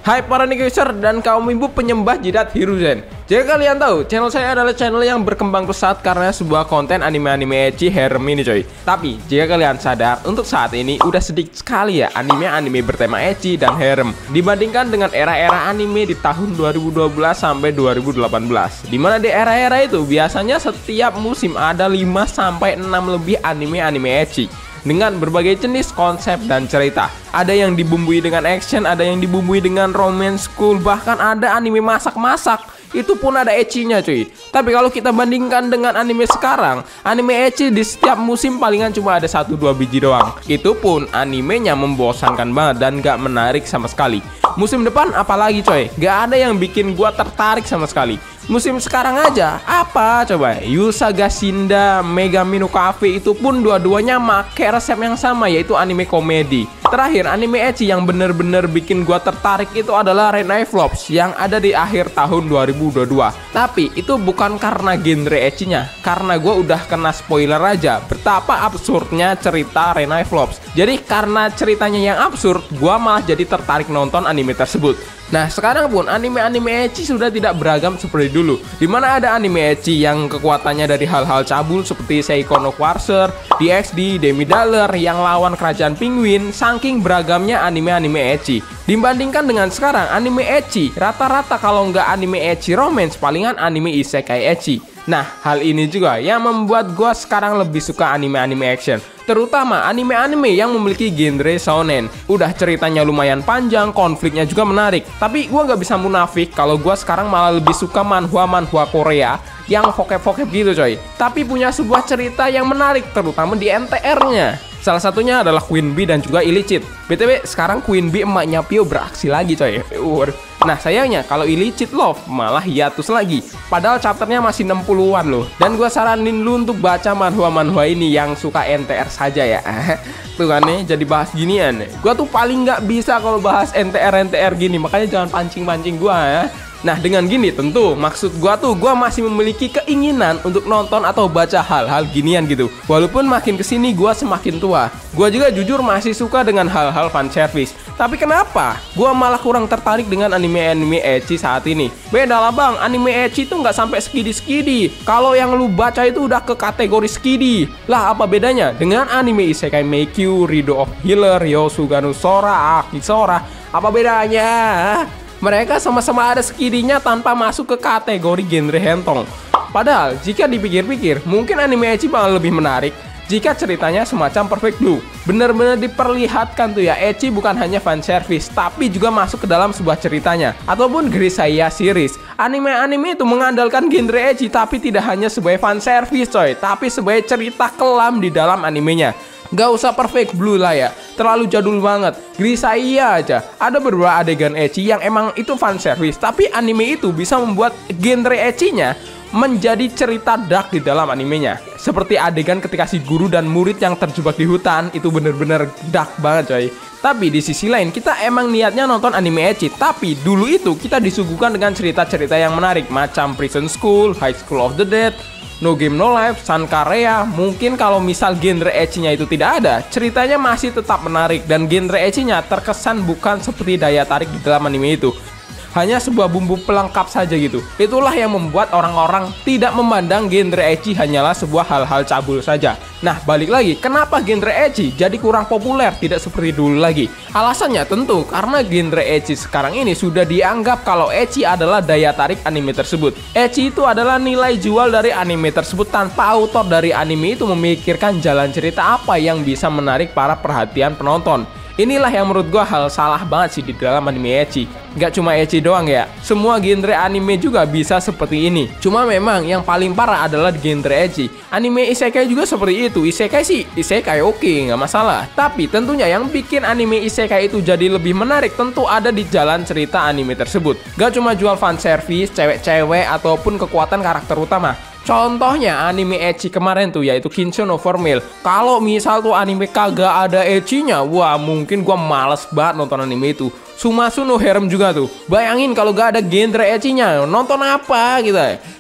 Hai para user dan kaum ibu penyembah jidat Hiruzen. Jika kalian tahu, channel saya adalah channel yang berkembang pesat karena sebuah konten anime-anime ecchi harem ini coy. Tapi jika kalian sadar, untuk saat ini udah sedikit sekali ya anime-anime bertema ecchi dan harem dibandingkan dengan era-era anime di tahun 2012 sampai 2018. Dimana di era-era itu biasanya setiap musim ada 5 sampai 6 lebih anime-anime ecchi dengan berbagai jenis konsep dan cerita. Ada yang dibumbui dengan action, ada yang dibumbui dengan romance school, bahkan ada anime masak-masak. Itu pun ada ecchinya cuy. Tapi kalau kita bandingkan dengan anime sekarang, anime ecchi di setiap musim palingan cuma ada 1-2 biji doang. Itu pun animenya membosankan banget dan gak menarik sama sekali. Musim depan apalagi coy, gak ada yang bikin gua tertarik sama sekali. Musim sekarang aja, apa coba? Yusaga Shinda, Megami no Cafe itu pun dua-duanya make resep yang sama, yaitu anime komedi. Terakhir, anime ecchi yang bener-bener bikin gua tertarik itu adalah Renai Flops yang ada di akhir tahun 2022. Tapi itu bukan karena genre ecchinya, karena gua udah kena spoiler aja betapa absurdnya cerita Renai Flops. Jadi karena ceritanya yang absurd, gua malah jadi tertarik nonton anime tersebut. Nah sekarang pun anime-anime ecchi sudah tidak beragam seperti dulu, dimana ada anime ecchi yang kekuatannya dari hal-hal cabul seperti Seiko no Quartzer, DxD, Demi Dollar yang lawan kerajaan penguin. Saking beragamnya anime-anime ecchi dibandingkan dengan sekarang, anime ecchi rata-rata kalau nggak anime ecchi romance palingan anime isekai ecchi. Nah hal ini juga yang membuat gua sekarang lebih suka anime-anime action, terutama anime-anime yang memiliki genre shonen. Udah ceritanya lumayan panjang, konfliknya juga menarik. Tapi gua nggak bisa munafik kalau gua sekarang malah lebih suka manhwa-manhwa Korea yang vokep-vokep gitu coy, tapi punya sebuah cerita yang menarik, terutama di NTR-nya. Salah satunya adalah Queen Bee dan juga Illicit. BTW sekarang Queen Bee emaknya Pio beraksi lagi coy. Nah sayangnya kalau Illicit Love malah hiatus lagi, padahal chapternya masih 60-an loh. Dan gue saranin lu untuk baca manhwa-manhwa ini yang suka NTR saja ya. Tuh kan nih jadi bahas ginian. Gue tuh paling nggak bisa kalau bahas NTR gini, makanya jangan pancing-pancing gue ya. Nah dengan gini tentu maksud gua masih memiliki keinginan untuk nonton atau baca hal-hal ginian gitu. Walaupun makin kesini gua semakin tua, gua juga jujur masih suka dengan hal-hal fanservice. Tapi kenapa gua malah kurang tertarik dengan anime-anime ecchi saat ini? Beda lah bang, anime ecchi itu nggak sampai skidi-skidi. Kalau yang lu baca itu udah ke kategori skidi. Lah apa bedanya dengan anime Isekai Meikyu, Rido of Healer, Yosuga no Sora, Akisora? Apa bedanya? Mereka sama-sama ada skidinya tanpa masuk ke kategori genre hentong. Padahal jika dipikir-pikir, mungkin anime ecchi bakal lebih menarik jika ceritanya semacam Perfect Blue. Bener-bener diperlihatkan tuh ya, ecchi bukan hanya fanservice, tapi juga masuk ke dalam sebuah ceritanya. Ataupun Grisaya series. Anime-anime itu mengandalkan genre ecchi, tapi tidak hanya sebagai fanservice coy, tapi sebagai cerita kelam di dalam animenya. Gak usah Perfect Blue lah ya, terlalu jadul banget. Grisaya aja ada beberapa adegan ecchi yang emang itu fanservice, tapi anime itu bisa membuat genre ecchinya menjadi cerita dark di dalam animenya. Seperti adegan ketika si guru dan murid yang terjebak di hutan, itu bener-bener dark banget coy. Tapi di sisi lain kita emang niatnya nonton anime ecchi, tapi dulu itu kita disuguhkan dengan cerita-cerita yang menarik macam Prison School, High School of the Dead, No Game No Life, Sankarea. Mungkin kalau misal genre ecchinya itu tidak ada, ceritanya masih tetap menarik dan genre ecchinya terkesan bukan seperti daya tarik di dalam anime itu, hanya sebuah bumbu pelengkap saja gitu. Itulah yang membuat orang-orang tidak memandang genre ecchi hanyalah sebuah hal-hal cabul saja. Nah balik lagi, kenapa genre ecchi jadi kurang populer, tidak seperti dulu lagi? Alasannya tentu karena genre ecchi sekarang ini sudah dianggap kalau ecchi adalah daya tarik anime tersebut. Ecchi itu adalah nilai jual dari anime tersebut tanpa autor dari anime itu memikirkan jalan cerita apa yang bisa menarik para perhatian penonton. Inilah yang menurut gua hal salah banget sih di dalam anime ecchi. Gak cuma ecchi doang ya, semua genre anime juga bisa seperti ini. Cuma memang yang paling parah adalah di genre ecchi. Anime isekai juga seperti itu. Isekai sih, isekai oke, nggak masalah. Tapi tentunya yang bikin anime isekai itu jadi lebih menarik tentu ada di jalan cerita anime tersebut. Gak cuma jual fanservice, cewek-cewek, ataupun kekuatan karakter utama. Contohnya anime ecchi kemarin tuh yaitu Kinsho no Formel. Kalau misal tuh anime kagak ada ecchinya, wah mungkin gua males banget nonton anime itu. Sumasu no Harem juga tuh. Bayangin kalau gak ada genre ecchinya, nonton apa gitu ya.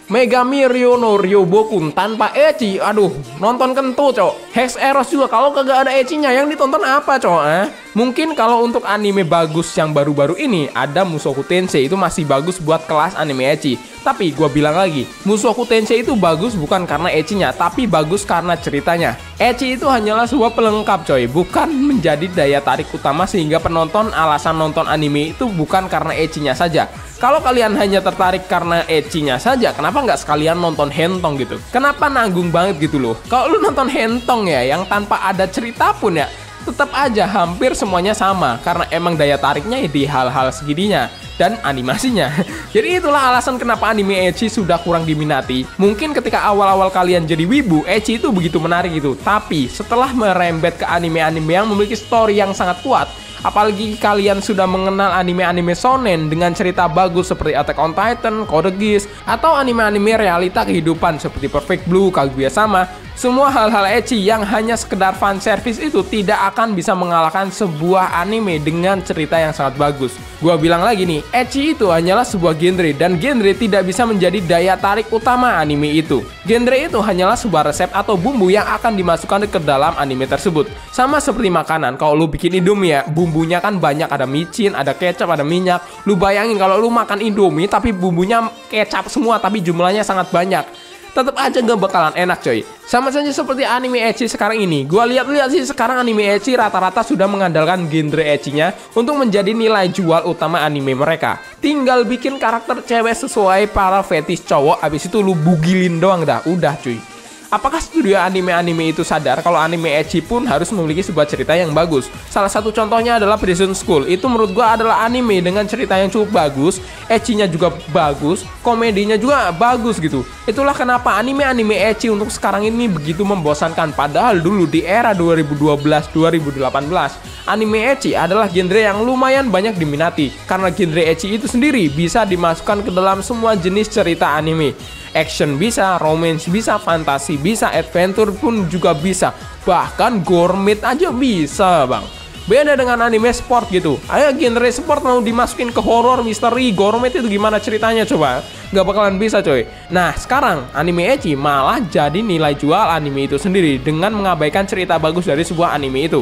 Megami Ryo no Ryobokun tanpa ecchi, aduh, nonton kentut, cok. Hex Eros juga kalau kagak ada ecchinya, yang ditonton apa, cok? Mungkin kalau untuk anime bagus yang baru-baru ini, ada Mushoku Tensei, itu masih bagus buat kelas anime ecchi. Tapi gua bilang lagi, Mushoku Tensei itu bagus bukan karena ecchinya, tapi bagus karena ceritanya. Ecchi itu hanyalah sebuah pelengkap, coy, bukan menjadi daya tarik utama sehingga penonton alasan nonton anime itu bukan karena ecchinya saja. Kalau kalian hanya tertarik karena ecchinya saja, kenapa nggak sekalian nonton hentong gitu? Kenapa nanggung banget gitu loh? Kalau lu nonton hentong ya, yang tanpa ada cerita pun ya, tetap aja hampir semuanya sama. Karena emang daya tariknya di hal-hal segininya dan animasinya. Jadi itulah alasan kenapa anime ecchi sudah kurang diminati. Mungkin ketika awal-awal kalian jadi wibu, ecchi itu begitu menarik gitu. Tapi setelah merembet ke anime-anime yang memiliki story yang sangat kuat, apalagi kalian sudah mengenal anime-anime shonen dengan cerita bagus seperti Attack on Titan, Code Geass, atau anime-anime realita kehidupan seperti Perfect Blue, Kaguya-sama, semua hal-hal ecchi yang hanya sekedar fan service itu tidak akan bisa mengalahkan sebuah anime dengan cerita yang sangat bagus. Gua bilang lagi nih, ecchi itu hanyalah sebuah genre dan genre tidak bisa menjadi daya tarik utama anime itu. Genre itu hanyalah sebuah resep atau bumbu yang akan dimasukkan ke dalam anime tersebut. Sama seperti makanan, kalau lu bikin Indomie ya, bumbunya kan banyak, ada micin, ada kecap, ada minyak. Lu bayangin kalau lu makan Indomie tapi bumbunya kecap semua tapi jumlahnya sangat banyak, tetap aja gak bakalan enak, coy. Sama saja seperti anime ecchi sekarang ini. Gua lihat-lihat sih sekarang anime ecchi rata-rata sudah mengandalkan genre ecchinya untuk menjadi nilai jual utama anime mereka. Tinggal bikin karakter cewek sesuai para fetish cowok, abis itu lu bugilin doang dah, udah cuy. Apakah studio anime-anime itu sadar kalau anime ecchi pun harus memiliki sebuah cerita yang bagus? Salah satu contohnya adalah Prison School. Itu menurut gua adalah anime dengan cerita yang cukup bagus, ecchinya juga bagus, komedinya juga bagus gitu. Itulah kenapa anime-anime ecchi untuk sekarang ini begitu membosankan. Padahal dulu di era 2012-2018, anime ecchi adalah genre yang lumayan banyak diminati. Karena genre ecchi itu sendiri bisa dimasukkan ke dalam semua jenis cerita anime. Action bisa, romance bisa, fantasi bisa, adventure pun juga bisa. Bahkan gourmet aja bisa, bang. Beda dengan anime sport gitu. Ayo genre sport mau dimasukin ke horror, misteri, gourmet itu gimana ceritanya coba? Gak bakalan bisa, coy. Nah, sekarang anime ecchi malah jadi nilai jual anime itu sendiri dengan mengabaikan cerita bagus dari sebuah anime itu.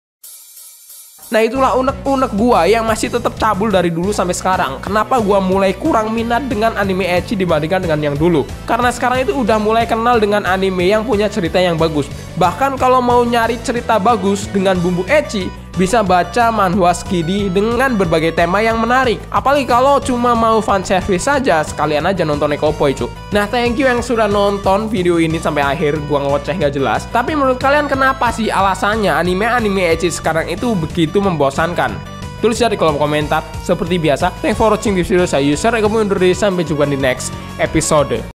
Nah, itulah unek-unek gua yang masih tetap cabul dari dulu sampai sekarang. Kenapa gua mulai kurang minat dengan anime ecchi dibandingkan dengan yang dulu? Karena sekarang itu udah mulai kenal dengan anime yang punya cerita yang bagus. Bahkan kalau mau nyari cerita bagus dengan bumbu ecchi, bisa baca manhwa Skidi dengan berbagai tema yang menarik. Apalagi kalau cuma mau fan service saja, sekalian aja nonton Nekopoi, cuk. Nah, thank you yang sudah nonton video ini sampai akhir. Gua ngoceh gak jelas. Tapi menurut kalian kenapa sih alasannya anime-anime ecchi sekarang itu begitu membosankan? Tulis di kolom komentar. Seperti biasa, thanks for watching this video. Saya User, kamu undur diri, sampai jumpa di next episode.